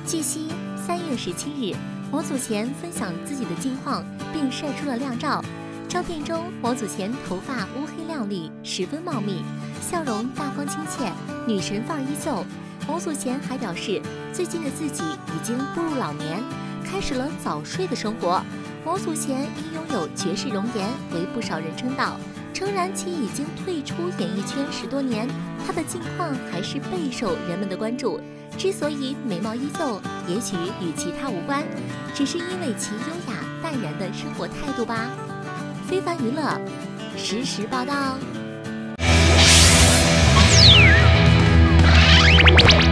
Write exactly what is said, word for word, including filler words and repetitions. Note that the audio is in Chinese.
据悉，三月十七日，模祖贤分享自己的近况，并晒出了靓照。照片中，模祖贤头发乌黑亮丽，十分茂密，笑容大方亲切，女神范儿依旧。模祖贤还表示，最近的自己已经步入老年，开始了早睡的生活。模祖贤因拥有绝世容颜，为不少人称道。诚然，其已经退出演艺圈十多年，他的近况还是备受人们的关注。之所以美貌依旧，也许与其他无关，只是因为其优雅淡然的生活态度吧。非凡娱乐实时报道。